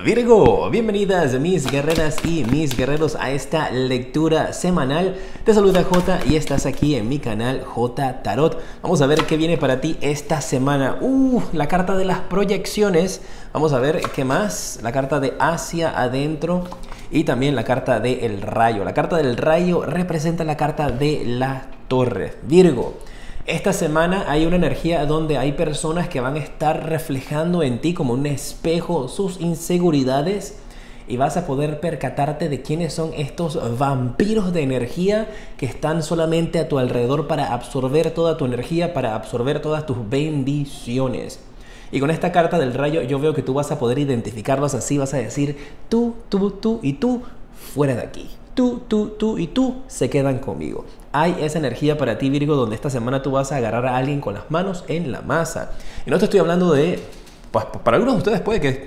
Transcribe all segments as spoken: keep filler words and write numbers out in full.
Virgo, bienvenidas mis guerreras y mis guerreros a esta lectura semanal. Te saluda J y estás aquí en mi canal J Tarot. Vamos a ver qué viene para ti esta semana. Uh, la carta de las proyecciones. Vamos a ver qué más. La carta de hacia adentro y también la carta del rayo. La carta del rayo representa la carta de la torre. Virgo, esta semana hay una energía donde hay personas que van a estar reflejando en ti como un espejo sus inseguridades y vas a poder percatarte de quiénes son estos vampiros de energía que están solamente a tu alrededor para absorber toda tu energía, para absorber todas tus bendiciones. Y con esta carta del rayo yo veo que tú vas a poder identificarlos así, vas a decir tú, tú, tú y tú fuera de aquí. Tú, tú, tú y tú se quedan conmigo. Hay esa energía para ti, Virgo, donde esta semana tú vas a agarrar a alguien con las manos en la masa. Y no te estoy hablando de... Pues para algunos de ustedes puede que...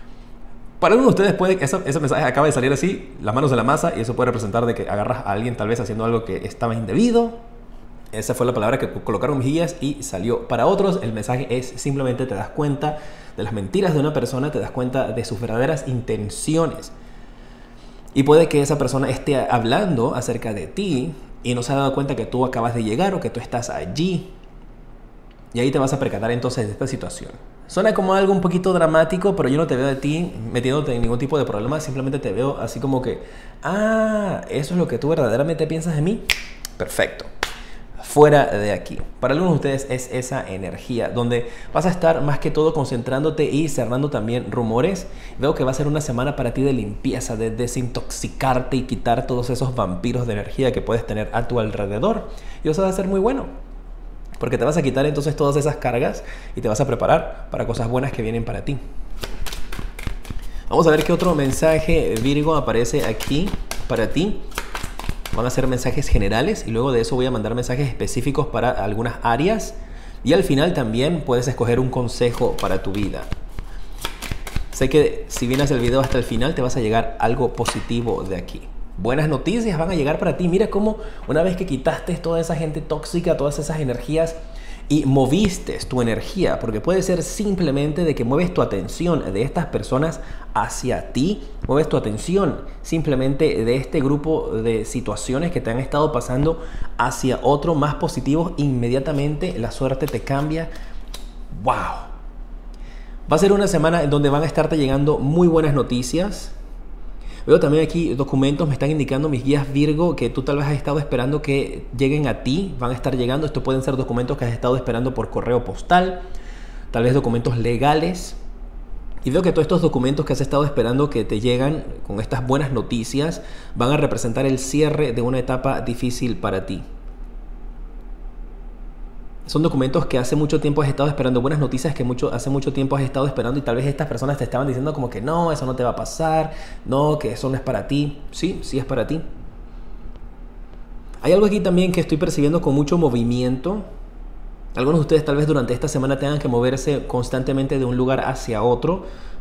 Para algunos de ustedes puede que ese, ese mensaje acaba de salir así, las manos en la masa, y eso puede representar de que agarras a alguien tal vez haciendo algo que estaba indebido. Esa fue la palabra que colocaron mis guías y salió. Para otros el mensaje es simplemente te das cuenta de las mentiras de una persona, te das cuenta de sus verdaderas intenciones. Y puede que esa persona esté hablando acerca de ti y no se ha dado cuenta que tú acabas de llegar o que tú estás allí. Y ahí te vas a percatar entonces de esta situación. Suena como algo un poquito dramático, pero yo no te veo de ti metiéndote en ningún tipo de problema. Simplemente te veo así como que, ah, eso es lo que tú verdaderamente piensas de mí. Perfecto. Fuera de aquí. Para algunos de ustedes es esa energía donde vas a estar más que todo concentrándote y cerrando también rumores. Veo que va a ser una semana para ti de limpieza, de desintoxicarte y quitar todos esos vampiros de energía que puedes tener a tu alrededor. Y eso va a ser muy bueno, porque te vas a quitar entonces todas esas cargas y te vas a preparar para cosas buenas que vienen para ti. Vamos a ver qué otro mensaje, Virgo, aparece aquí para ti. Van a ser mensajes generales y luego de eso voy a mandar mensajes específicos para algunas áreas. Y al final también puedes escoger un consejo para tu vida. Sé que si vienes el video hasta el final te vas a llegar algo positivo de aquí. Buenas noticias van a llegar para ti. Mira cómo una vez que quitaste toda esa gente tóxica, todas esas energías y moviste tu energía, porque puede ser simplemente de que mueves tu atención de estas personas hacia ti, mueves tu atención simplemente de este grupo de situaciones que te han estado pasando hacia otro más positivo, inmediatamente la suerte te cambia. ¡Wow! Va a ser una semana en donde van a estarte llegando muy buenas noticias. Veo también aquí documentos, me están indicando mis guías Virgo que tú tal vez has estado esperando que lleguen a ti, van a estar llegando. Estos pueden ser documentos que has estado esperando por correo postal, tal vez documentos legales. Y veo que todos estos documentos que has estado esperando que te llegan con estas buenas noticias van a representar el cierre de una etapa difícil para ti. Son documentos que hace mucho tiempo has estado esperando, buenas noticias que mucho, hace mucho tiempo has estado esperando y tal vez estas personas te estaban diciendo como que no, eso no te va a pasar, no, que eso no es para ti. Sí, sí es para ti. Hay algo aquí también que estoy percibiendo con mucho movimiento. Algunos de ustedes tal vez durante esta semana tengan que moverse constantemente de un lugar hacia otro.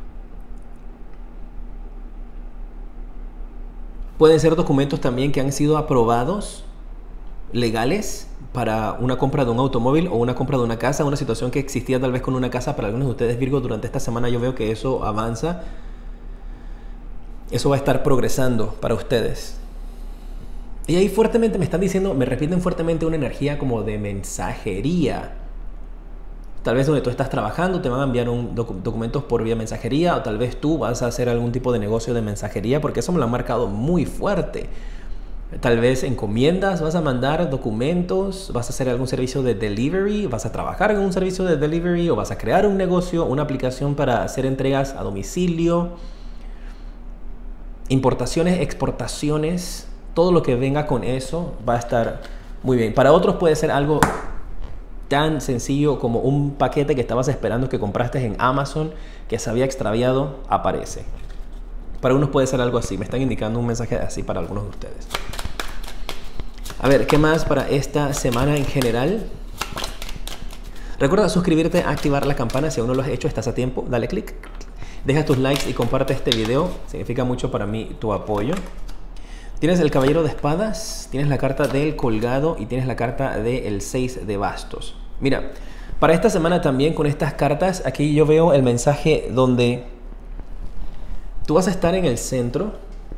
Pueden ser documentos también que han sido aprobados, legales, para una compra de un automóvil o una compra de una casa, una situación que existía tal vez con una casa para algunos de ustedes, Virgo. Durante esta semana yo veo que eso avanza. Eso va a estar progresando para ustedes. Y ahí fuertemente me están diciendo, me repiten fuertemente una energía como de mensajería. Tal vez donde tú estás trabajando te van a enviar un docu documentos por vía mensajería, o tal vez tú vas a hacer algún tipo de negocio de mensajería, porque eso me lo han marcado muy fuerte. Tal vez encomiendas, vas a mandar documentos, vas a hacer algún servicio de delivery, vas a trabajar en un servicio de delivery o vas a crear un negocio, una aplicación para hacer entregas a domicilio, importaciones, exportaciones, todo lo que venga con eso va a estar muy bien. Para otros puede ser algo tan sencillo como un paquete que estabas esperando que compraste en Amazon que se había extraviado, aparece. Para unos puede ser algo así. Me están indicando un mensaje así para algunos de ustedes. A ver, ¿qué más para esta semana en general? Recuerda suscribirte, activar la campana. Si aún no lo has hecho, estás a tiempo. Dale click. Deja tus likes y comparte este video. Significa mucho para mí tu apoyo. Tienes el caballero de espadas, tienes la carta del colgado y tienes la carta del seis de bastos. Mira, para esta semana también con estas cartas, aquí yo veo el mensaje donde Tú vas a estar en el centro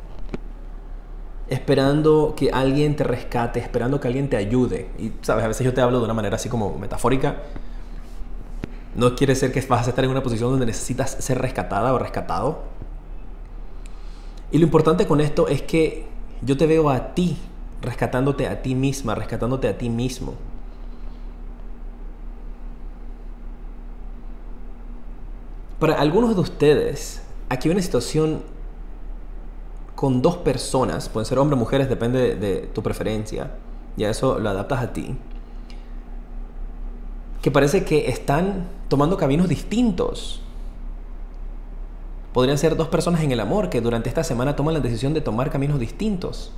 esperando que alguien te rescate, esperando que alguien te ayude. Y, ¿sabes? A veces yo te hablo de una manera así como metafórica. No quiere ser que vas a estar en una posición donde necesitas ser rescatada o rescatado. Y lo importante con esto es que yo te veo a ti, rescatándote a ti misma, rescatándote a ti mismo. Para algunos de ustedes, aquí hay una situación con dos personas, pueden ser hombres o mujeres, depende de, de tu preferencia, y a eso lo adaptas a ti, que parece que están tomando caminos distintos. Podrían ser dos personas en el amor que durante esta semana toman la decisión de tomar caminos distintos.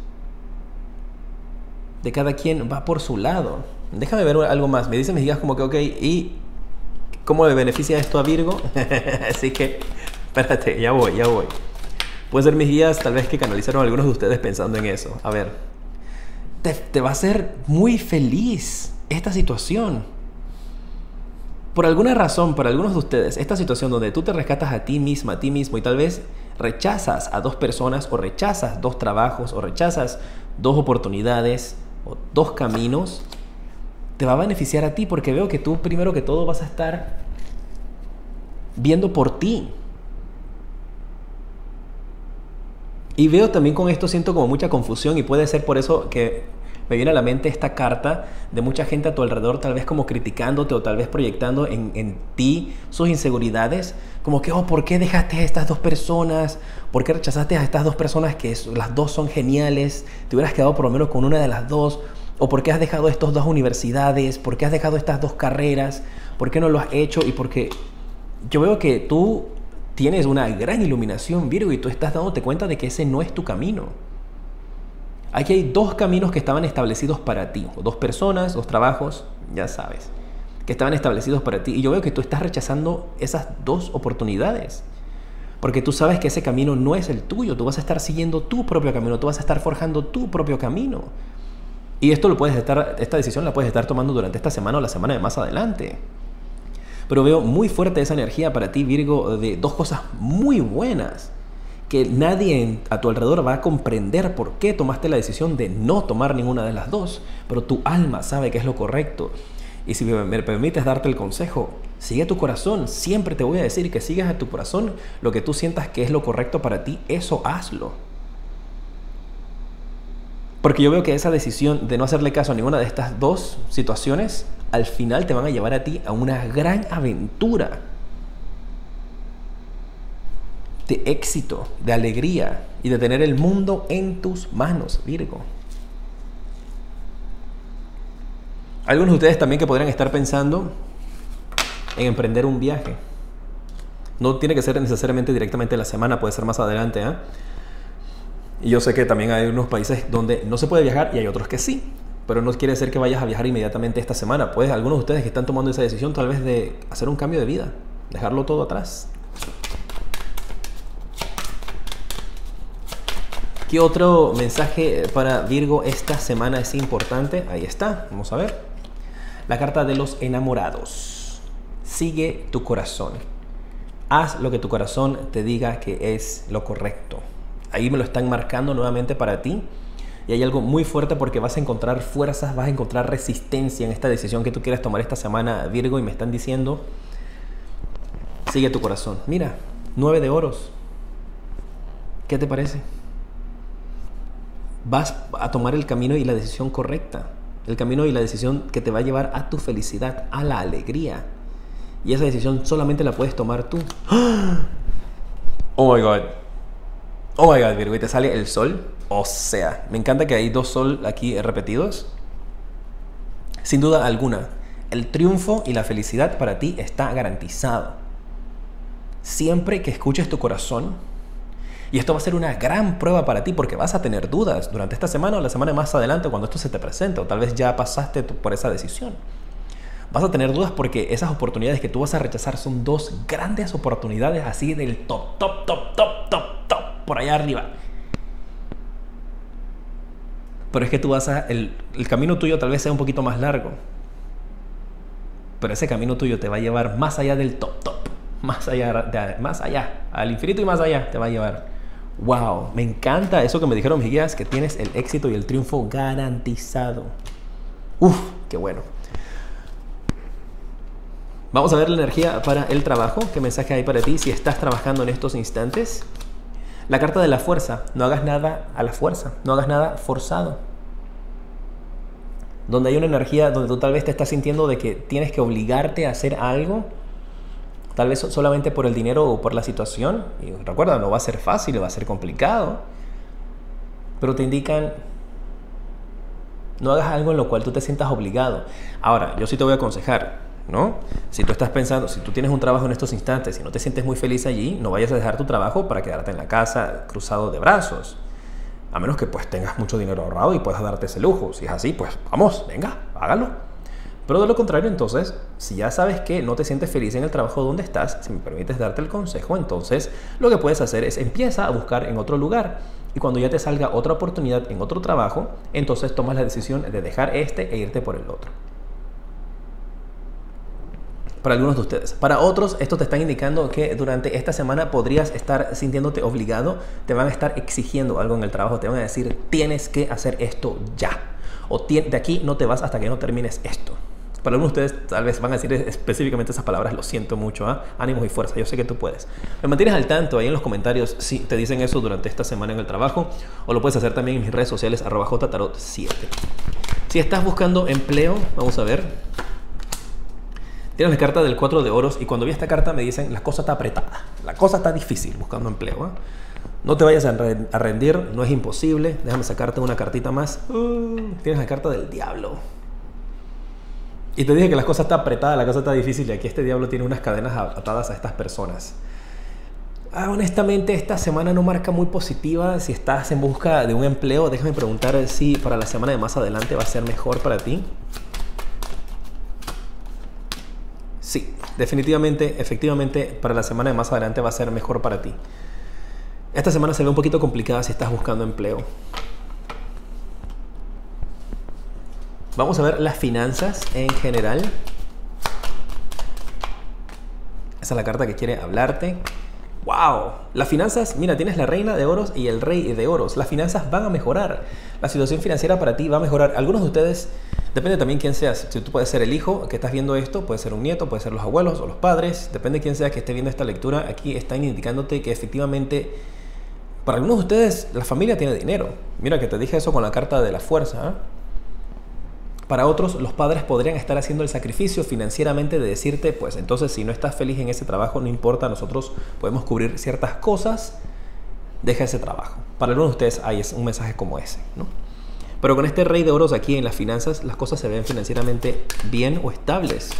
De cada quien va por su lado. Déjame ver algo más. Me dicen mis guías como que, ok, ¿y cómo le beneficia esto a Virgo? Así que, espérate, ya voy, ya voy. Pueden ser mis guías, tal vez que canalizaron a algunos de ustedes pensando en eso. A ver, te, te va a hacer muy feliz esta situación. Por alguna razón, para algunos de ustedes, esta situación donde tú te rescatas a ti misma, a ti mismo, y tal vez rechazas a dos personas, o rechazas dos trabajos, o rechazas dos oportunidades, o dos caminos, te va a beneficiar a ti, porque veo que tú primero que todo vas a estar viendo por ti. Y veo también con esto, siento como mucha confusión, y puede ser por eso que me viene a la mente esta carta de mucha gente a tu alrededor, tal vez como criticándote o tal vez proyectando en, en ti sus inseguridades, como que, oh, ¿por qué dejaste a estas dos personas? ¿Por qué rechazaste a estas dos personas que es, las dos son geniales? ¿Te hubieras quedado por lo menos con una de las dos? ¿O por qué has dejado estas dos universidades? ¿Por qué has dejado estas dos carreras? ¿Por qué no lo has hecho? Y porque yo veo que tú tienes una gran iluminación, Virgo, y tú estás dándote cuenta de que ese no es tu camino. Aquí hay dos caminos que estaban establecidos para ti, dos personas, dos trabajos, ya sabes, que estaban establecidos para ti. Y yo veo que tú estás rechazando esas dos oportunidades, porque tú sabes que ese camino no es el tuyo. Tú vas a estar siguiendo tu propio camino, tú vas a estar forjando tu propio camino. Y esto lo puedes estar, esta decisión la puedes estar tomando durante esta semana o la semana de más adelante. Pero veo muy fuerte esa energía para ti, Virgo, de dos cosas muy buenas, que nadie a tu alrededor va a comprender por qué tomaste la decisión de no tomar ninguna de las dos, pero tu alma sabe que es lo correcto. Y si me permites darte el consejo, sigue tu corazón. Siempre te voy a decir que sigas a tu corazón lo que tú sientas que es lo correcto para ti, eso hazlo. Porque yo veo que esa decisión de no hacerle caso a ninguna de estas dos situaciones, al final te van a llevar a ti a una gran aventura de éxito, de alegría y de tener el mundo en tus manos, Virgo. Algunos de ustedes también que podrían estar pensando en emprender un viaje. No tiene que ser necesariamente directamente la semana, puede ser más adelante, ¿eh? Y yo sé que también hay unos países donde no se puede viajar y hay otros que sí, pero no quiere decir que vayas a viajar inmediatamente esta semana. Pues algunos de ustedes que están tomando esa decisión tal vez de hacer un cambio de vida, dejarlo todo atrás. ¿Qué otro mensaje para Virgo esta semana es importante? Ahí está, vamos a ver. La carta de los enamorados. Sigue tu corazón. Haz lo que tu corazón te diga que es lo correcto. Ahí me lo están marcando nuevamente para ti. Y hay algo muy fuerte porque vas a encontrar fuerzas, vas a encontrar resistencia en esta decisión que tú quieras tomar esta semana, Virgo. Y me están diciendo, sigue tu corazón. Mira, nueve de oros. ¿Qué te parece? Vas a tomar el camino y la decisión correcta. El camino y la decisión que te va a llevar a tu felicidad, a la alegría. Y esa decisión solamente la puedes tomar tú. Oh my God. Oh my God, Virgo. Y te sale el sol. O sea, me encanta que hay dos sol aquí repetidos. Sin duda alguna, el triunfo y la felicidad para ti está garantizado. Siempre que escuches tu corazón. Y esto va a ser una gran prueba para ti porque vas a tener dudas durante esta semana o la semana más adelante cuando esto se te presente, o tal vez ya pasaste por esa decisión. Vas a tener dudas porque esas oportunidades que tú vas a rechazar son dos grandes oportunidades así del top, top, top, top, top, top, por allá arriba. Pero es que tú vas a... El, el camino tuyo tal vez sea un poquito más largo, pero ese camino tuyo te va a llevar más allá del top, top. más allá, de, más allá, al infinito y más allá te va a llevar. Wow, me encanta eso que me dijeron mis guías, que tienes el éxito y el triunfo garantizado. Uf, qué bueno. Vamos a ver la energía para el trabajo. ¿Qué mensaje hay para ti si estás trabajando en estos instantes? La carta de la fuerza. No hagas nada a la fuerza. No hagas nada forzado. Donde hay una energía donde tú tal vez te estás sintiendo de que tienes que obligarte a hacer algo. Tal vez solamente por el dinero o por la situación. Y recuerda, no va a ser fácil, va a ser complicado. Pero te indican, no hagas algo en lo cual tú te sientas obligado. Ahora, yo sí te voy a aconsejar, ¿no? Si tú estás pensando, si tú tienes un trabajo en estos instantes y no te sientes muy feliz allí, no vayas a dejar tu trabajo para quedarte en la casa cruzado de brazos. A menos que pues tengas mucho dinero ahorrado y puedas darte ese lujo. Si es así, pues vamos, venga, hágalo. Pero de lo contrario, entonces, si ya sabes que no te sientes feliz en el trabajo donde estás, si me permites darte el consejo, entonces lo que puedes hacer es empieza a buscar en otro lugar. Y cuando ya te salga otra oportunidad en otro trabajo, entonces tomas la decisión de dejar este e irte por el otro. Para algunos de ustedes. Para otros, esto te están indicando que durante esta semana podrías estar sintiéndote obligado, te van a estar exigiendo algo en el trabajo, te van a decir, tienes que hacer esto ya. O de aquí no te vas hasta que no termines esto. Para algunos de ustedes tal vez van a decir específicamente esas palabras, lo siento mucho, ¿eh? Ánimos y fuerza, yo sé que tú puedes. Me mantienes al tanto ahí en los comentarios si te dicen eso durante esta semana en el trabajo, o lo puedes hacer también en mis redes sociales, arroba jtarot siete. Si estás buscando empleo, vamos a ver. Tienes la carta del cuatro de oros y cuando vi esta carta me dicen, la cosa está apretada, la cosa está difícil buscando empleo, ¿eh? No te vayas a rendir, no es imposible. Déjame sacarte una cartita más. Uh, tienes la carta del diablo. Y te dije que la cosa está apretada, la cosa está difícil y aquí este diablo tiene unas cadenas atadas a estas personas. Ah, honestamente, esta semana no marca muy positiva. Si estás en busca de un empleo, déjame preguntar si para la semana de más adelante va a ser mejor para ti. Sí, definitivamente, efectivamente, para la semana de más adelante va a ser mejor para ti. Esta semana se ve un poquito complicada si estás buscando empleo. Vamos a ver las finanzas en general. Esa es la carta que quiere hablarte. ¡Wow! Las finanzas, mira, tienes la reina de oros y el rey de oros. Las finanzas van a mejorar. La situación financiera para ti va a mejorar. Algunos de ustedes, depende también quién seas. Si tú puedes ser el hijo que estás viendo esto, puede ser un nieto, puede ser los abuelos o los padres. Depende de quién sea que esté viendo esta lectura. Aquí están indicándote que efectivamente, para algunos de ustedes, la familia tiene dinero. Mira que te dije eso con la carta de la fuerza, ¿eh? Para otros, los padres podrían estar haciendo el sacrificio financieramente de decirte, pues entonces si no estás feliz en ese trabajo, no importa, nosotros podemos cubrir ciertas cosas, deja ese trabajo. Para algunos de ustedes hay un mensaje como ese, ¿no? Pero con este rey de oros aquí en las finanzas, las cosas se ven financieramente bien o estables.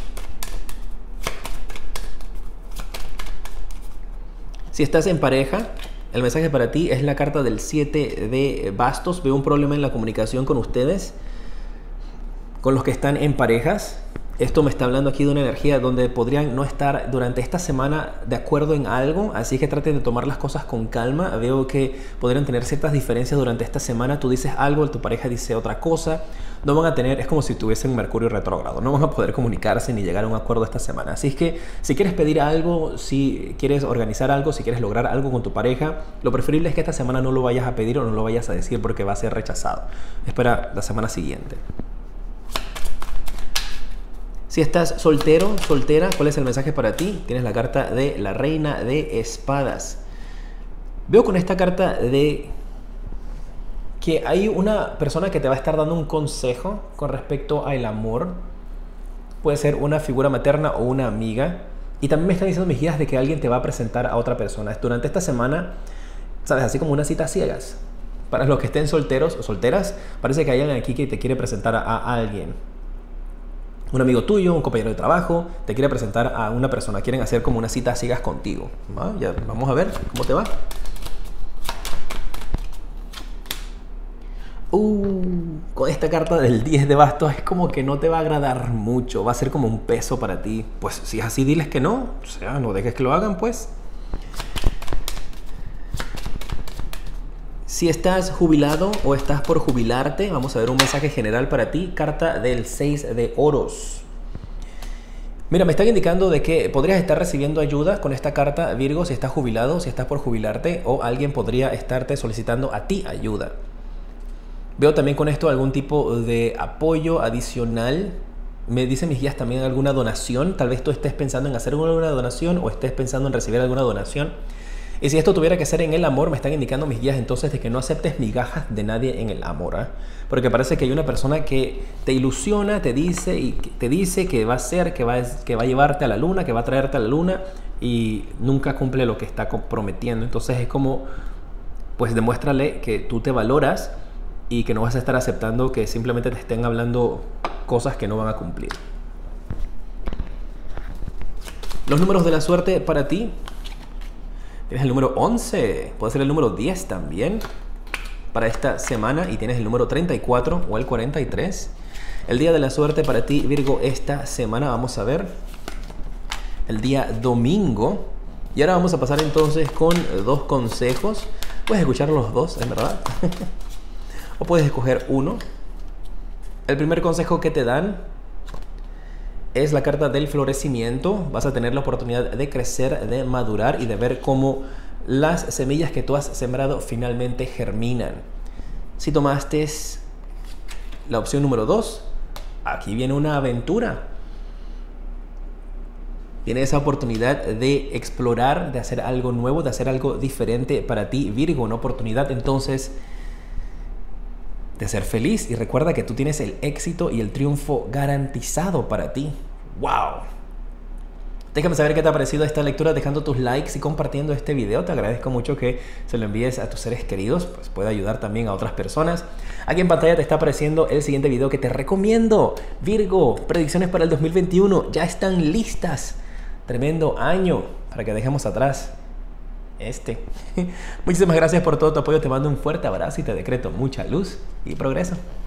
Si estás en pareja, el mensaje para ti es la carta del siete de bastos. Veo un problema en la comunicación con ustedes. Con los que están en parejas, esto me está hablando aquí de una energía donde podrían no estar durante esta semana de acuerdo en algo, así que traten de tomar las cosas con calma. Veo que podrían tener ciertas diferencias durante esta semana. Tú dices algo, tu pareja dice otra cosa. No van a tener, es como si tuviesen Mercurio retrógrado, no van a poder comunicarse ni llegar a un acuerdo esta semana. Así es que si quieres pedir algo, si quieres organizar algo, si quieres lograr algo con tu pareja, lo preferible es que esta semana no lo vayas a pedir o no lo vayas a decir porque va a ser rechazado. Espera la semana siguiente. Si estás soltero, soltera, ¿cuál es el mensaje para ti? Tienes la carta de la reina de espadas. Veo con esta carta de que hay una persona que te va a estar dando un consejo con respecto al amor. Puede ser una figura materna o una amiga. Y también me están diciendo mis guías de que alguien te va a presentar a otra persona. Durante esta semana, ¿sabes? Así como una cita ciegas. Para los que estén solteros o solteras, parece que hay alguien aquí que te quiere presentar a, a alguien. Un amigo tuyo, un compañero de trabajo, te quiere presentar a una persona. Quieren hacer como una cita ciegas contigo. ¿Va? Ya, vamos a ver cómo te va. Uh, con esta carta del diez de bastos es como que no te va a agradar mucho. Va a ser como un peso para ti. Pues si es así, diles que no. O sea, no dejes que lo hagan, pues. Si estás jubilado o estás por jubilarte, vamos a ver un mensaje general para ti. Carta del seis de oros. Mira, me están indicando de que podrías estar recibiendo ayuda con esta carta, Virgo, si estás jubilado, si estás por jubilarte, o alguien podría estarte solicitando a ti ayuda. Veo también con esto algún tipo de apoyo adicional. Me dicen mis guías también alguna donación. Tal vez tú estés pensando en hacer alguna donación o estés pensando en recibir alguna donación. Y si esto tuviera que ser en el amor, me están indicando mis guías entonces de que no aceptes migajas de nadie en el amor, ¿eh? Porque parece que hay una persona que te ilusiona, te dice y te dice que va a ser, que va, a, que va a llevarte a la luna, que va a traerte a la luna y nunca cumple lo que está prometiendo. Entonces es como, pues demuéstrale que tú te valoras y que no vas a estar aceptando que simplemente te estén hablando cosas que no van a cumplir. Los números de la suerte para ti. Tienes el número once, puede ser el número diez también para esta semana, y tienes el número treinta y cuatro o el cuarenta y tres. El día de la suerte para ti, Virgo, esta semana, vamos a ver, el día domingo. Y ahora vamos a pasar entonces con dos consejos. Puedes escuchar los dos, en verdad, o puedes escoger uno. El primer consejo que te dan es la carta del florecimiento. Vas a tener la oportunidad de crecer, de madurar y de ver cómo las semillas que tú has sembrado finalmente germinan. Si tomaste la opción número dos, aquí viene una aventura. Tienes esa oportunidad de explorar, de hacer algo nuevo, de hacer algo diferente para ti, Virgo. Una oportunidad entonces de ser feliz, y recuerda que tú tienes el éxito y el triunfo garantizado para ti. ¡Wow! Déjame saber qué te ha parecido esta lectura dejando tus likes y compartiendo este video. Te agradezco mucho que se lo envíes a tus seres queridos, pues puede ayudar también a otras personas. Aquí en pantalla te está apareciendo el siguiente video que te recomiendo. Virgo, predicciones para el dos mil veintiuno ya están listas. Tremendo año para que dejemos atrás este. Muchísimas gracias por todo tu apoyo. Te mando un fuerte abrazo y te decreto mucha luz y progreso.